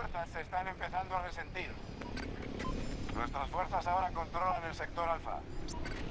fuerzas se están empezando a resentir. Nuestras fuerzas ahora controlan el sector Alfa.